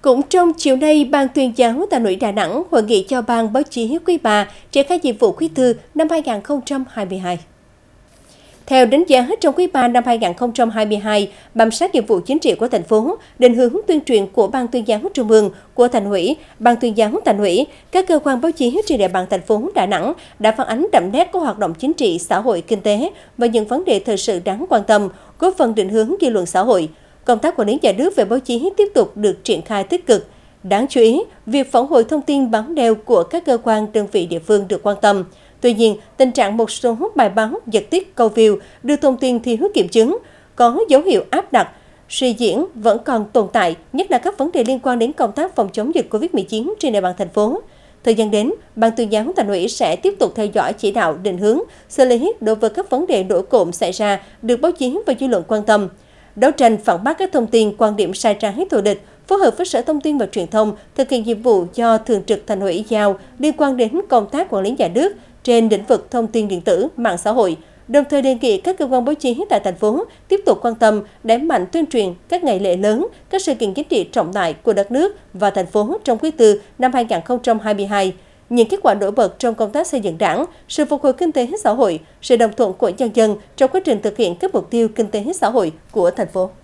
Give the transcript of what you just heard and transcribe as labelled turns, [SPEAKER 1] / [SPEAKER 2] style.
[SPEAKER 1] Cũng trong chiều nay, Ban Tuyên giáo Thành ủy Đà Nẵng hội nghị cho Ban Báo chí quý 3 triển khai nhiệm vụ quý tư năm 2022. Theo đánh giá trong quý 3 năm 2022, bám sát nhiệm vụ chính trị của thành phố, định hướng tuyên truyền của Ban Tuyên giáo Trung ương, của Thành ủy, Ban Tuyên giáo Thành ủy, các cơ quan báo chí trên địa bàn thành phố Đà Nẵng đã phản ánh đậm nét các hoạt động chính trị, xã hội, kinh tế và những vấn đề thời sự đáng quan tâm, góp phần định hướng dư luận xã hội. Công tác quản lý nhà nước về báo chí tiếp tục được triển khai tích cực. Đáng chú ý, việc phản hồi thông tin báo đeo của các cơ quan đơn vị địa phương được quan tâm. Tuy nhiên, tình trạng một số bài báo giật tít câu view đưa thông tin thiếu kiểm chứng, có dấu hiệu áp đặt, suy diễn vẫn còn tồn tại, nhất là các vấn đề liên quan đến công tác phòng chống dịch Covid-19 trên địa bàn thành phố. Thời gian đến, Ban Tuyên giáo Thành ủy sẽ tiếp tục theo dõi chỉ đạo định hướng, xử lý đối với các vấn đề nổi cộm xảy ra được báo chí và dư luận quan tâm. Đấu tranh phản bác các thông tin, quan điểm sai trái thù địch, phối hợp với Sở Thông tin và Truyền thông thực hiện nhiệm vụ do Thường trực Thành ủy giao liên quan đến công tác quản lý nhà nước trên lĩnh vực thông tin điện tử, mạng xã hội. Đồng thời đề nghị các cơ quan báo chí tại thành phố tiếp tục quan tâm, đẩy mạnh tuyên truyền các ngày lễ lớn, các sự kiện chính trị trọng đại của đất nước và thành phố trong quý tư năm 2022. Những kết quả nổi bật trong công tác xây dựng Đảng, sự phục hồi kinh tế xã hội, sự đồng thuận của nhân dân trong quá trình thực hiện các mục tiêu kinh tế xã hội của thành phố.